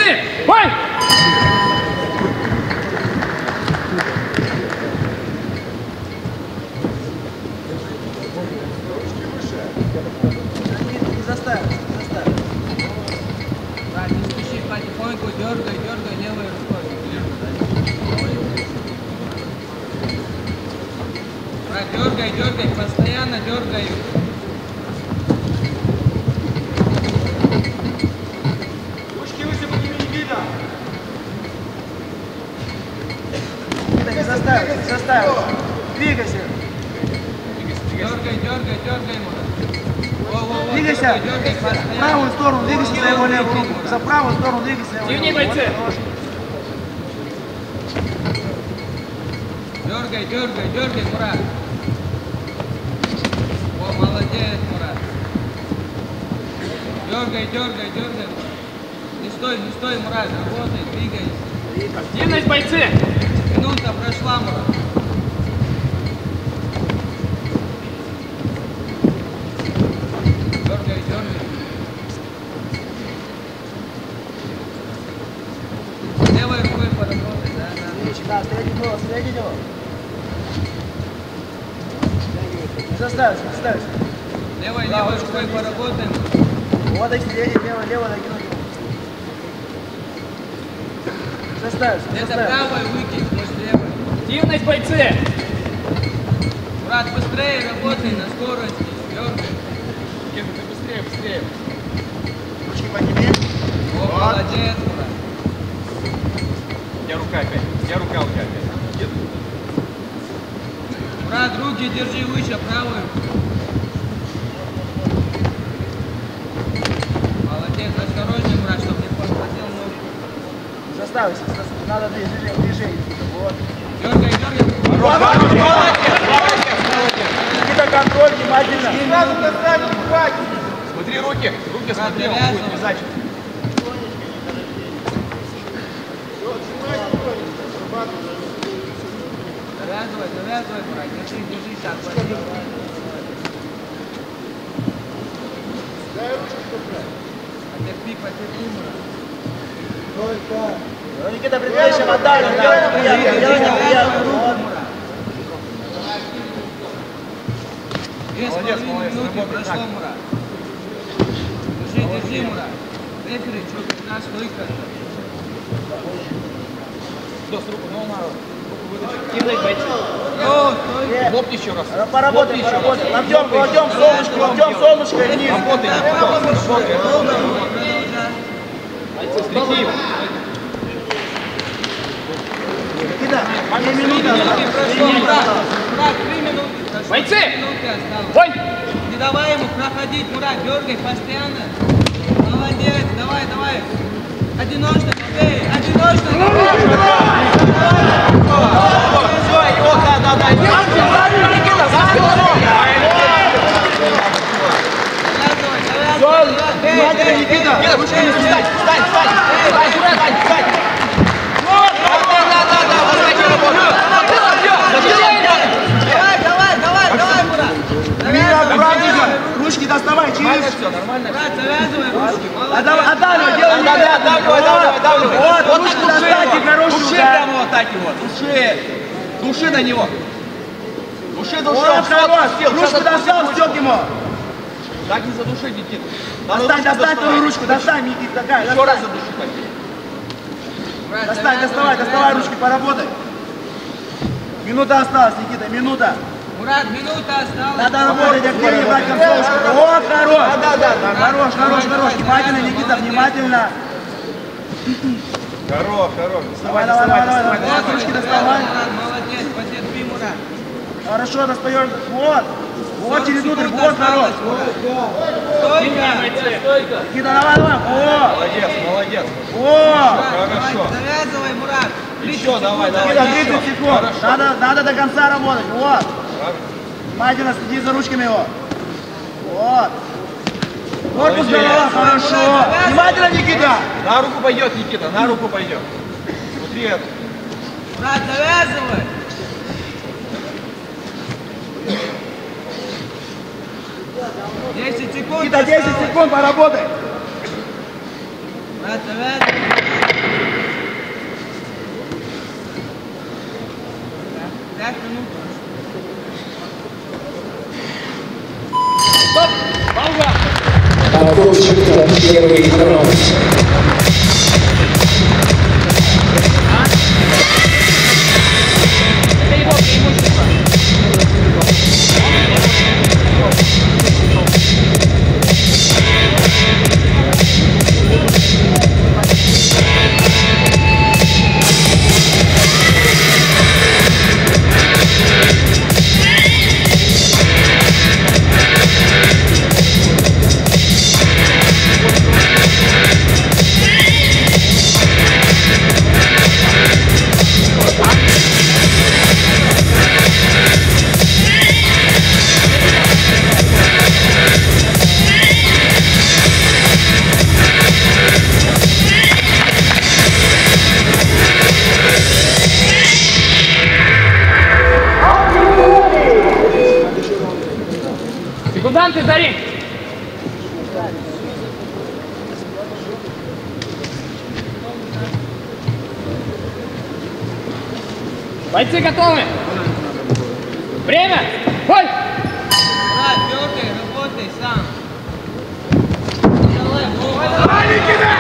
Бой! Не заставь. Да, не спеши, потихоньку дергай левой рукой. Брат, дергай, постоянно дергай. Ручки выше, подними, не видно. Не заставь. Двигайся. Дергай ему. Двигайся. В правую сторону двигайся за его левую руку. За правую сторону двигайся за его левую руку. бойцы! Дергай, Мурат. О, молодец, Мурат. Дергай. Не стой, Мурат, работай, двигайся. Активность, бойцы! Минута прошла, Мурат. Дергай. Левой рукой поработай, да. Да, стрелять его. Не заставься. Левой рукой поработаем. Вот их сидеть, лево накинуть. Заставься. Где-то правой выкинь, может левой. Активность, бойцы! Брат, быстрее работай на скорости. Дергай. Быстрее! Ручки подними. О, молодец, брат. Я рука опять. Брат, руки держи выше, правую. Молодец, осторожней, брат, чтобы не подхватил ногу. Заставься. Надо движение. Вот. Дергай. Никита, контроль, внимательно. Сразу достанем, хватит. Смотри, руки смотри, он Завязывай. будет казачить. Завязывай, брат, держи, так, подожди. Потерпи, брат. Ну, Никита, предыдущим отдали. Молодец, минуты прошло, Мурат. Держи, Мурат. Рефери, что, как раз стойка. Руку вытащи. Лопни еще раз. Поработай. Кладем солнышко вниз. Работай. Стряхи его. Никита, 2 минуты Брат, 3 минуты прошло. Бойцы! 3 минуты осталось. Бой! Не давай ему проходить, Мурат, дергай постоянно. Молодец, давай. Одиночно, бей, одиночно. Все, его, да. Никита, Завязывай. Никита. Встань. Давай, Мурат. Аккуратненько. Ручки доставай, через. Все, нормально. Брат, завязывай ручки. Отдавливай, делай. Давливай. Вот, ручку достать, хорошую. Души прямо вот так его. Души на него. Души. Вот, хорош. Ручку достал, стёк ему. Так не задуши, Никита. Достань твою ручку, достань, Никита, такая. Еще раз задуши так. Брат, Доставай ручки, поработай. Минута осталась, Никита, минута. Мурат, минута осталась. Надо работать, активнее брать концовочку. Вот, хорош. Хорош. Внимательно, Никита, внимательно. Хорош. Давай. Ручки доставай. Молодец, потерпи, Мурат. Хорошо, достаешь. Вот через внутрь, вот, хорош. Стойка. Никита, давай. Вот. Молодец. Вот. Хорошо. Завязывай, Мурат. Еще давай. Никита, 30 секунд. Надо до конца работать. Вот. Внимательно следи за ручками его. Вот. Корпус голова, хорошо. Внимательно, Никита. На руку пойдет, Никита, на руку пойдет. Смотри это. Брат, завязывай. Десять секунд. Никита, 10 секунд, поработай. Мурат, завязывай. 5 минут. Стоп! Пауза! Окончен первый раунд. Это его преимущество. Секунданты, Дарин! Бойцы готовы? Время! Бой! Мурат, дергай, работай сам. Давай, Давай, Никита!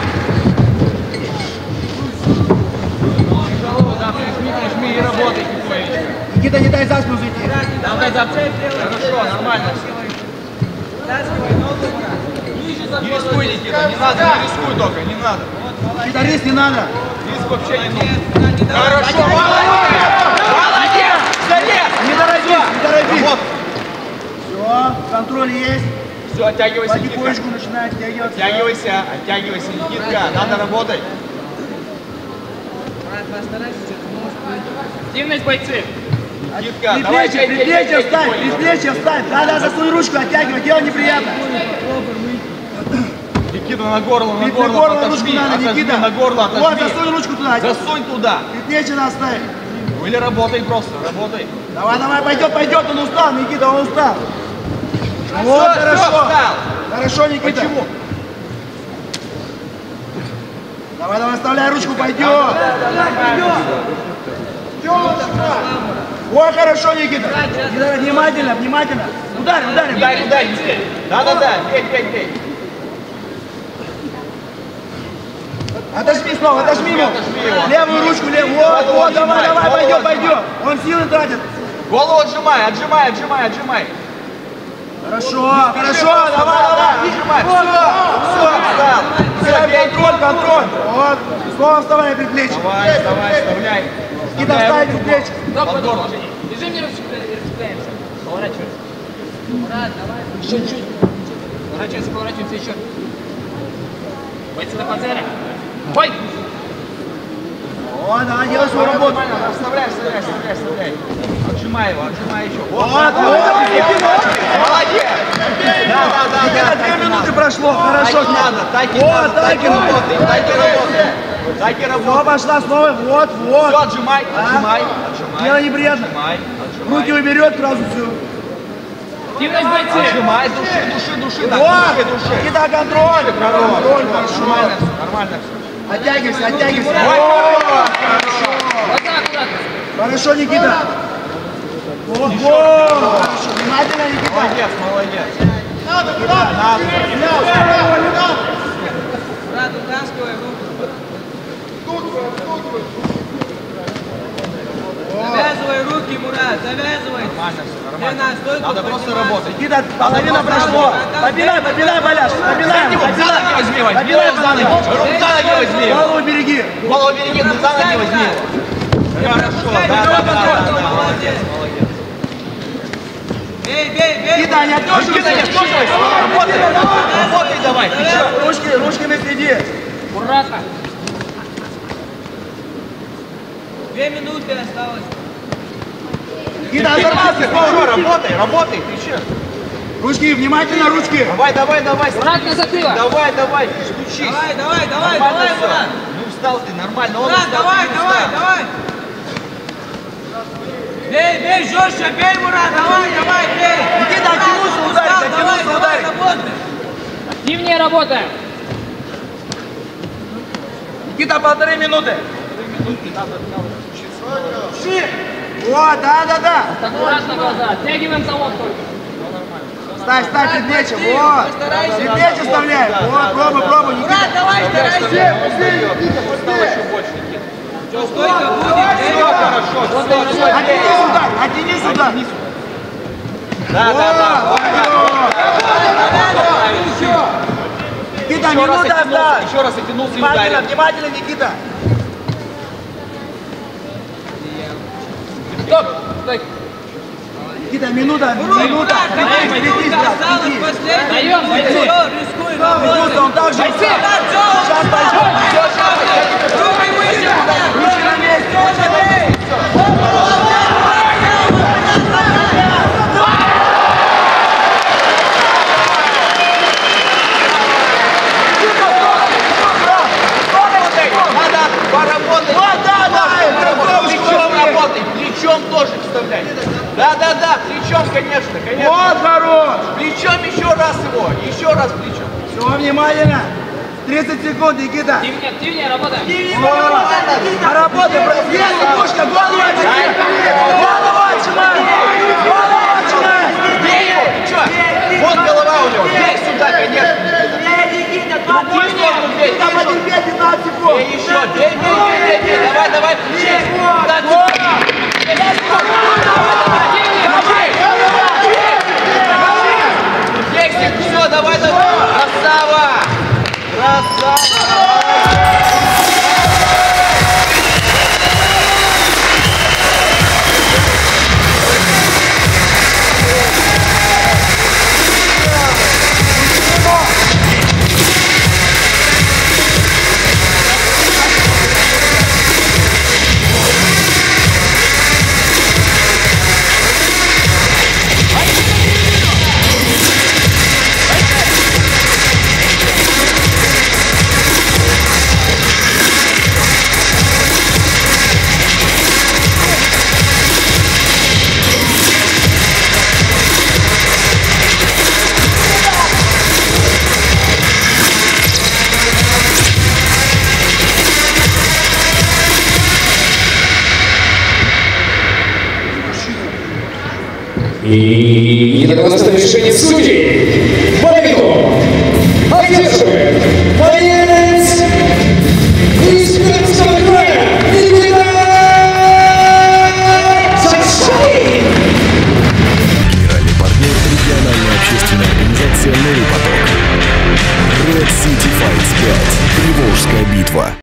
Жми и работай, тихонечко. Никита, не дай за спину зайти. Давай за Хорошо, нормально. Вытаскивай ногу, Мурат. Ближе за Не рискуй, Никита, не надо, не рискуй только, не надо. Никита, риск не надо. Риск вообще не нужен. Молодец, Мурат, Хорошо, молодец! Молодец! Залез! Не торопись, не торопись. Вот. Все, контроль есть. Все, оттягивайся, Никитка. Потихонечку начинает оттягиваться. Оттягивайся, Никитка, надо работать. Мурат, постарайся, что ты можешь быть. Активность, бойцы. Никитка, давай, Предплечье встань, предплечье встань. Да, засунь ручку, оттягивай, дело неприятно. Никита, на горло, на Горло горло, ручку отожми, надо, отожми, Никита. на горло, Вот, отожми. засунь ручку туда. Засунь туда. Предплечье надо ставить. Ну или работай просто, работай. Давай, пойдет, он устал, Никита, он устал. Всё, Вот, всё, хорошо. встал. Хорошо, Никита. Почему? Давай, вставляй ручку, пойдет. Ой, хорошо, Никита. Внимательно. Ударь. Ударь, бей. Да, бей. Отожми снова, отожми его. Отожми его. Левую ручку, левую. Вот, давай, отжимай, пойдет. Он силы тратит. Голову отжимай. Хорошо, давай. Отжимай. Все, бей. Контроль. Вот, снова вставай предплечье. Давай, вставляй. Никита, вставай предплечье. Под горло. Бежим, не расцепляемся. Поворачивайся. Мурат, давай. Еще чуть. Поворачиваемся еще. Бойцы на панцере. Бой! Вот, давай, делай свою работу. Вставляй. Отжимай его, еще. Вот, Молодец! Никита, 2 минуты прошло, хорошо. Так и надо, так и работай. Снова пошла, снова, вот. Все, отжимай. Дело неприятно. Руки уберет, сразу все. Активность, бойцы. Отжимай, души. Вот, Никита, контроль. Контроль, хорошо. Нормально все. Оттягивайся. Вот так, аккуратно. Хорошо, Никита. Вот. Хорошо, внимательно, Никита. Молодец. Мурат, утаскивай руку. Завязывай руки, Мурат, завязывай. Нормально все, Лена, стойку Надо просто поднимай. работать. Никита, половина прошло. Победай, Боляш. За ноги возьми его. За ноги возьми его. Голову береги. Голову береги, но за ноги возьми его. Хорошо, да. Молодец. Бей. Никита, не Никита, не отдергивайся. Работай давай. Ручками следи. Аккуратно. 2 минуты осталось. Никита, оторвался. Хорошо, работай, ты че? Ручки, внимательно, ручки. Давай. Аккуратно затылок. Давай, стучись. Давай, Нормально всё. Мурат. Ну встал ты, нормально. Он Мурат, встал, давай. ты не встал. Бей, жестче, бей, Мурат, давай, бей. Никита, оттянулся ударить. Давай, работай. Активнее работаем. Никита, 1,5 минуты. Вот, да. Аккуратно глаза, оттягиваем завод только. Ставь перед мячем, вот. Перед мячем вставляем. Вот, пробуй, Никита. Мурат, давай, старайся. Все, стойка будет. Оттяни сюда. Да. Никита, минута осталась. Еще раз оттянулся и ударил. Внимательно, Никита. Стоп! Стой! Никита, минута. Минута осталась, Летись. последняя. Даем, Все, рискуй, работай. Он так же. Сейчас пойдет. Руки выше. Руки на месте. Надо поработать. Плечом тоже вставлять. Да, плечом, конечно. Вот, хорош. Плечом еще раз плечом. Все, внимательно. 30 секунд, Никита. Активнее работаем. Работай, есть пушка, голову отжимай. Вот голова у него. Бей сюда, конечно. Другую сторону бей. Там 1-5-15 секунд. Бей еще. Бей. Давай. Все, давай. Красава. И единогласное решение судей. Победу одерживает боец из Пермского края Никита Сачай. Генеральный партнер региональная общественная организация «Новый поток». Red City Fights 5. Приволжская битва.